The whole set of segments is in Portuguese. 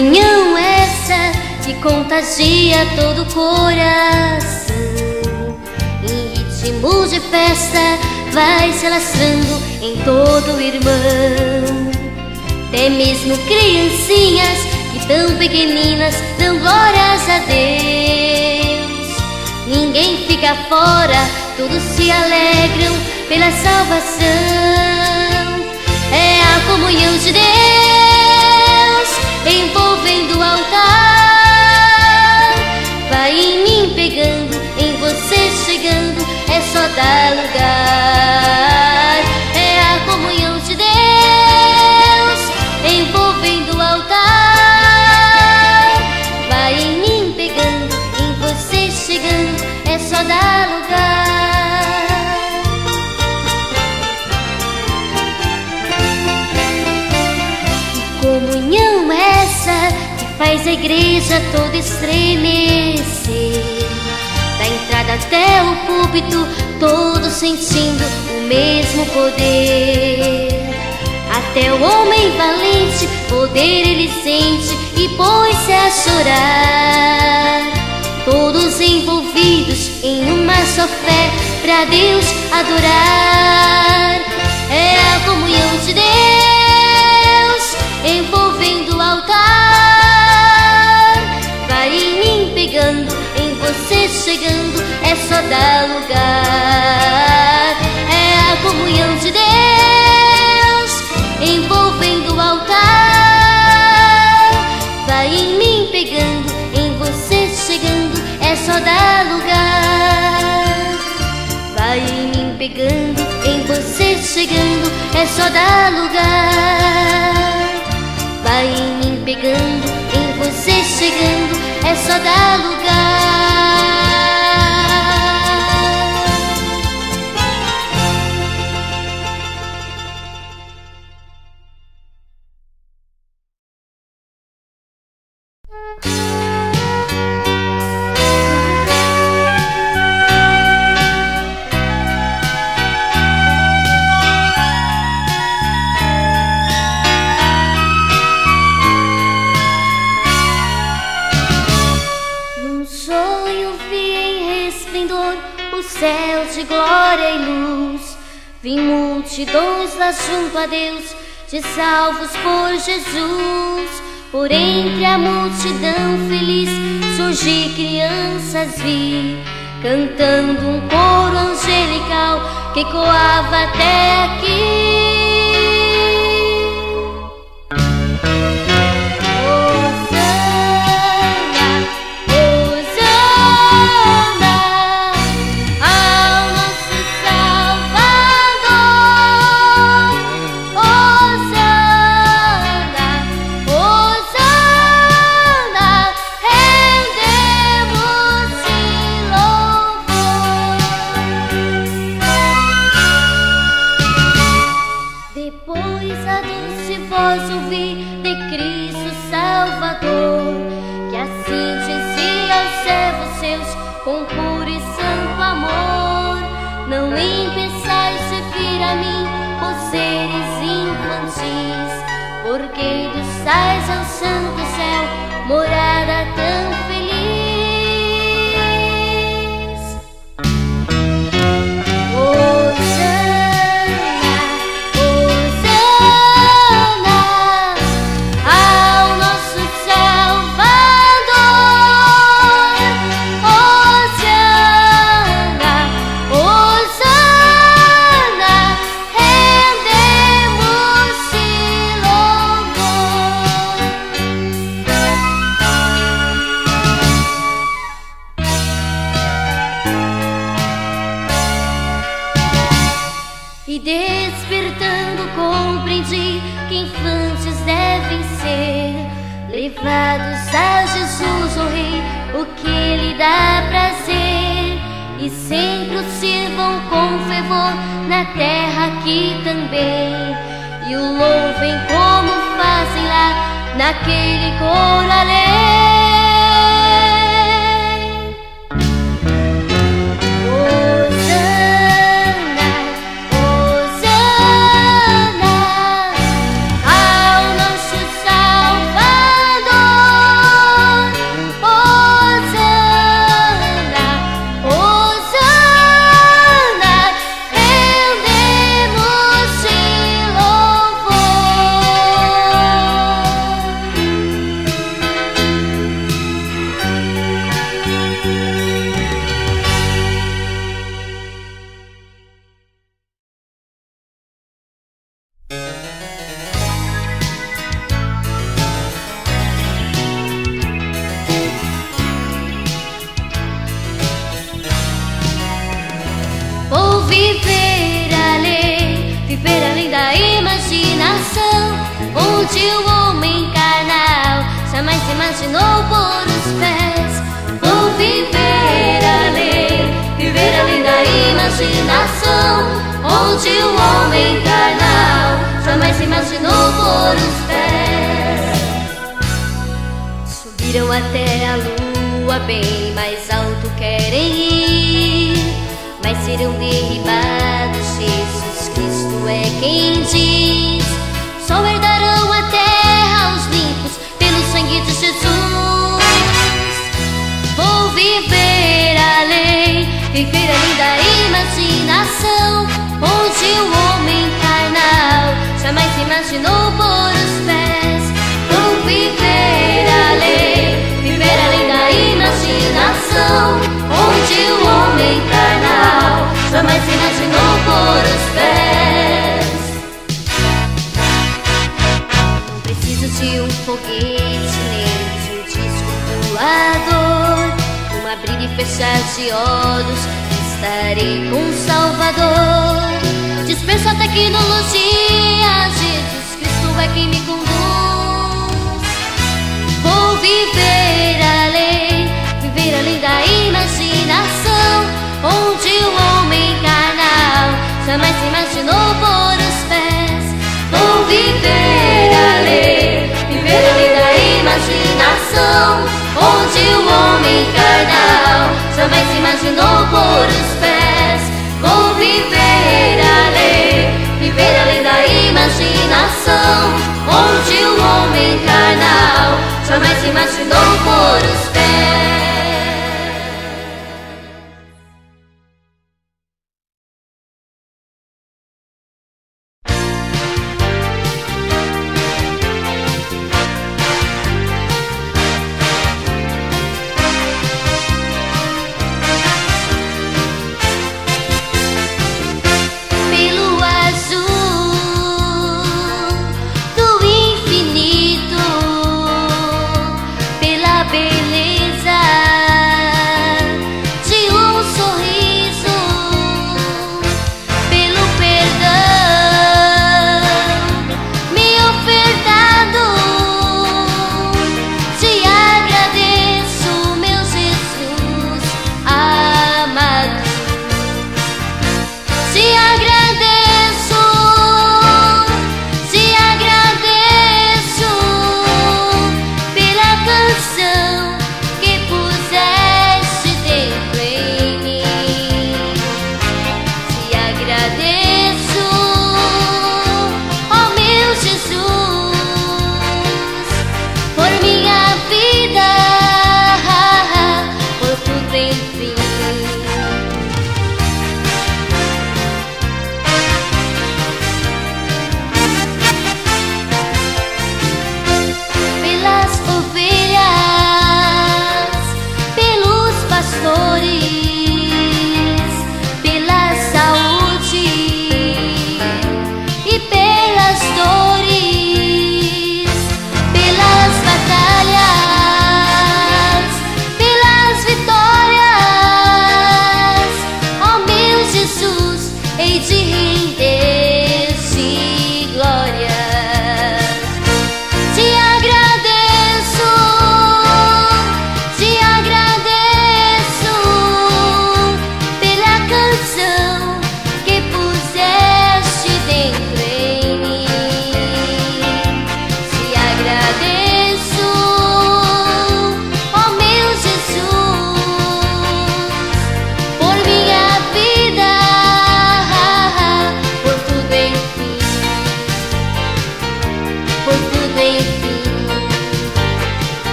comunhão essa que contagia todo o coração. Em ritmo de festa vai se alastrando em todo irmão. Até mesmo criancinhas que tão pequeninas dão glórias a Deus. Ninguém fica fora, todos se alegram pela salvação. É a comunhão de Deus envolvendo o altar. Vai em mim pegando, em você chegando, é só dar lugar. É a comunhão de Deus envolvendo o altar. Vai em mim pegando, em você chegando, é só dar lugar. Que comunhão essa que faz a igreja toda estremecer? Da entrada até o púlpito, todos sentindo o mesmo poder. Até o homem valente, poder ele sente e põe-se a chorar. Todos envolvidos em uma só fé, pra Deus adorar. É a comunhão de Deus envolvendo o altar. Vai em mim pegando, em você chegando, é só dar lugar. É a comunhão de Deus envolvendo o altar. Vai em mim pegando, em você chegando, é só dar lugar. Vai em mim pegando, em você chegando, é só dar lugar. Vai em mim pegando, em você chegando, é só dar lugar. Céu de glória e luz, vi multidões lá junto a Deus, de salvos por Jesus. Por entre a multidão feliz, surgir crianças vi, cantando um coro angelical que ecoava até aqui. Com puro e santo amor, não impeçais servir a mim, ó seres infantis, porque dos sais ao santo céu, morada tão feliz. E despertando compreendi que infantes devem ser levados a Jesus, o Rei, o que lhe dá prazer, e sempre o sirvam com fervor na terra aqui também, e o louvem como fazem lá naquele coro além. Salvador. onde o homem carnal jamais se imaginou pôr os pés. Vou viver além da imaginação, onde o homem carnal jamais se imaginou pôr os pés. Subiram até a lua, bem mais alto querem ir, mas serão derribados. Jesus Cristo é quem diz: só herdarão a terra os limpos pelo sangue de Jesus. Vou viver além da imaginação, onde o homem carnal jamais se imaginou pôr os pés. Vou viver além da imaginação, onde o homem carnal jamais se imaginou pôr os pés. Não preciso de um foguete nem de um disco voador, num abrir e fechar de olhos estarei com o Salvador. Dispenso a tecnologia, Jesus Cristo é quem me conduz. Vou viver além da imaginação, onde o homem carnal jamais se imaginou pôr os pés. Vou viver além da imaginação, onde o homem carnal jamais se imaginou pôr os pés. Vou viver além da imaginação, onde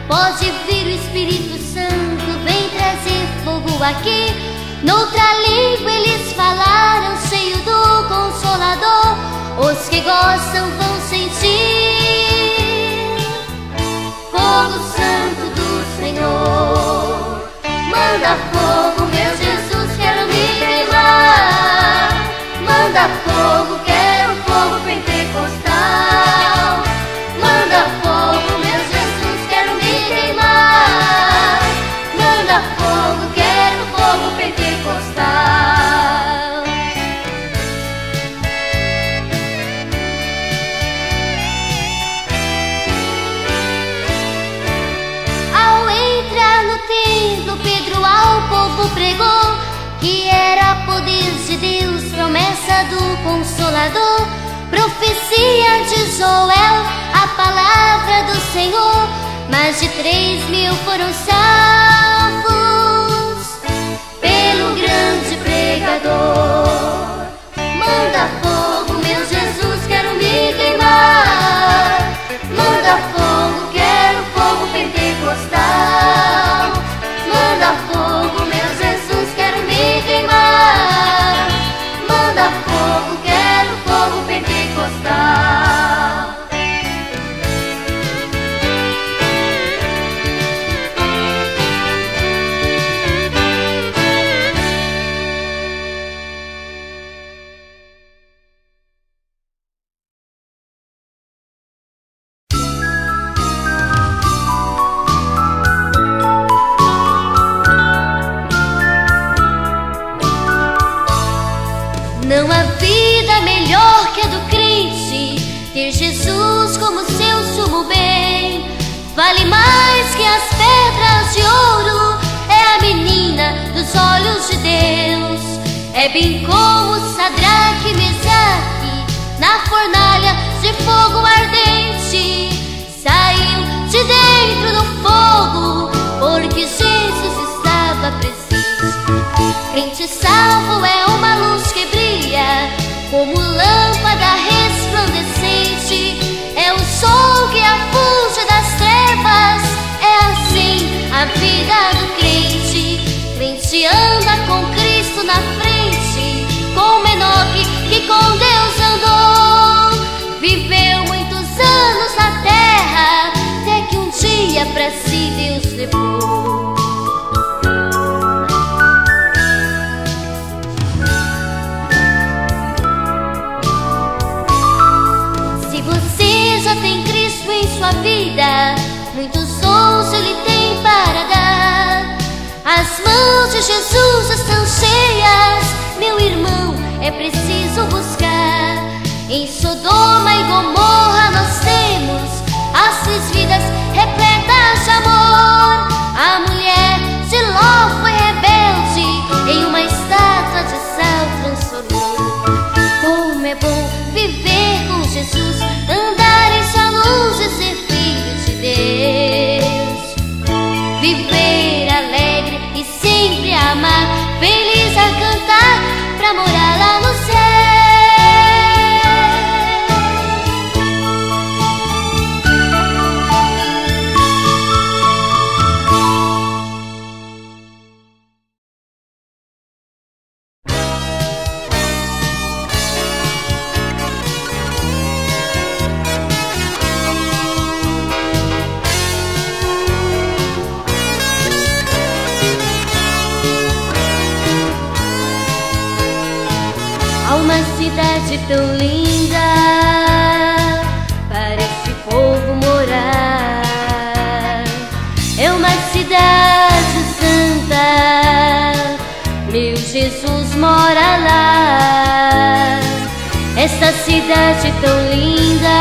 Pode vir o Espírito Santo, vem trazer fogo aqui. Noutra língua eles falaram, cheio do Consolador. Os que gostam vão sentir fogo santo do Senhor. Manda fogo, meu Jesus, quero me queimar. Manda fogo, quero fogo pentecostal. Manda fogo, meu Jesus, quero me queimar. Manda fogo, quero fogo pentecostal. Ao entrar no templo, Pedro ao povo pregou que era poder de Deus, promessa do Consolador, profecia de Joel, a palavra do Senhor. Mais de 3.000 foram salvos pelo grande pregador. Manda fogo, meu Jesus, quero me queimar. Manda fogo, quero fogo pentecostal. Manda fogo, meu Jesus, quero me queimar. Manda fogo, quero fogo pentecostal. Não há vida melhor que a do crente, ter Jesus como seu sumo bem. Vale mais que as pedras de ouro, é a menina dos olhos de Deus. É bem como Sadraque e Mesaque, na fornalha de fogo ardente, saiu de dentro do fogo, porque Jesus estava presente. Crente salvo é uma luz que brilha como lâmpada resplandecente. É o sol que afuge das trevas, é assim a vida do crente. Crente anda com Cristo na frente, como Enoque que com Deus andou. Viveu muitos anos na terra, até que um dia pra si Deus levou. Tem Cristo em sua vida, muitos dons Ele tem para dar. As mãos de Jesus estão cheias, meu irmão, é preciso buscar. Em Sodoma e Gomorra nós temos as 6 vidas repletas de amor. A mulher de Ló foi rebelde, em uma estátua de sal transformou. Como é bom viver com Jesus, andar em sua luz e ser filho de Deus. Viver alegre e sempre amar, feliz a cantar pra morar lá no céu. Há uma cidade tão linda para esse povo morar. É uma cidade santa, meu Jesus mora lá. Essa cidade tão linda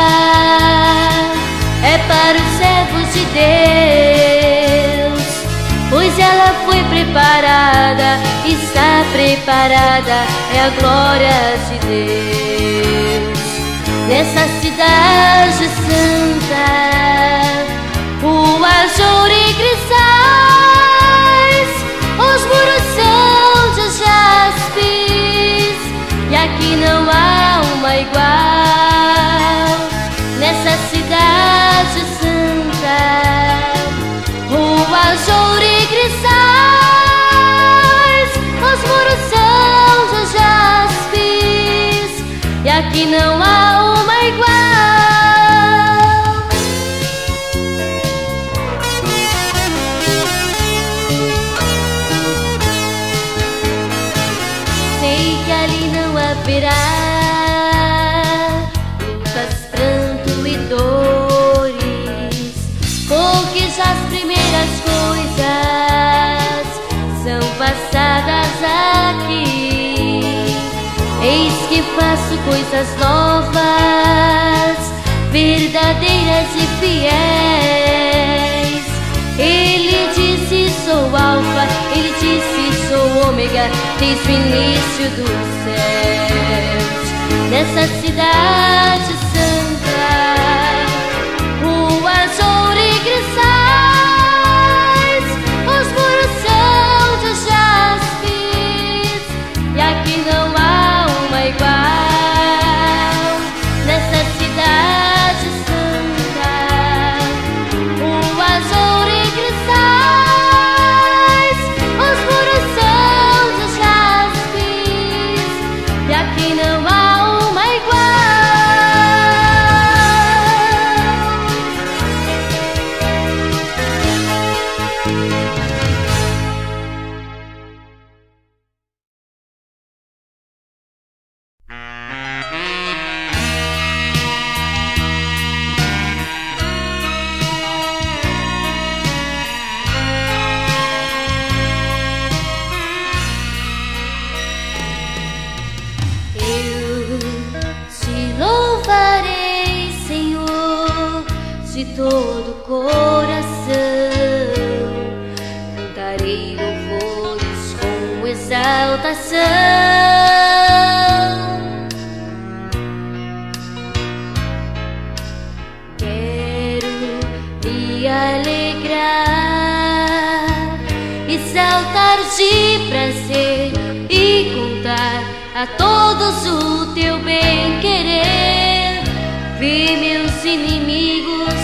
é para os servos de Deus, pois ela foi preparada, está preparada, é a glória de Deus. Nessa cidade santa, ruas de ouro e cristais, os muros são de jaspis, e aqui não há uma igual. Nessa cidade santa, que ali não haverá lutas, pranto e dores, porque já as primeiras coisas são passadas aqui. Eis que faço coisas novas, verdadeiras e fiéis. Ele disse: sou alfa, ele disse: sou ômega, desde o início dos céus. Nessa cidade santa, ruas, ouro e cristais, os muros são de jaspis, e aqui não há uma igual. Nessa cidade santa, ruas, ouro e cristais, os muros são de jaspis, e aqui não há uma igual. De todo o coração cantarei louvores com exaltação. Quero me alegrar, exaltar de prazer e contar a todos o teu bem-querer. Vi meus inimigos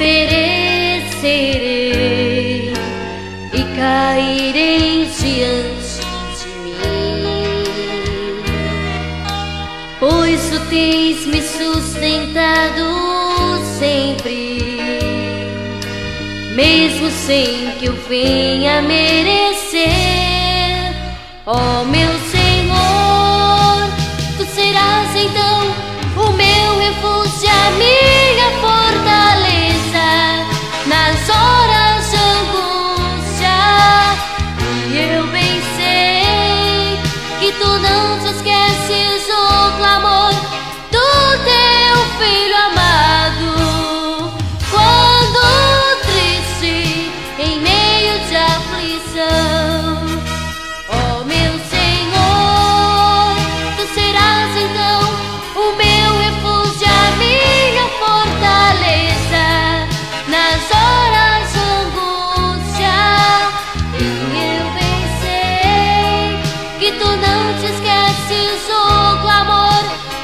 perecerei e cairei diante de mim, pois tu tens me sustentado sempre, mesmo sem que eu venha merecer. Ó meu Senhor, tu serás então o meu refúgio, a minha fortaleza nas horas de angústia. E eu bem sei que tu não te esqueces o clamor do teu filho amado, quando triste em meio de aflição. Ó meu Senhor, tu serás então o meu refúgio, a minha fortaleza nas horas de angústia. E eu bem sei que tu não te esqueces o clamor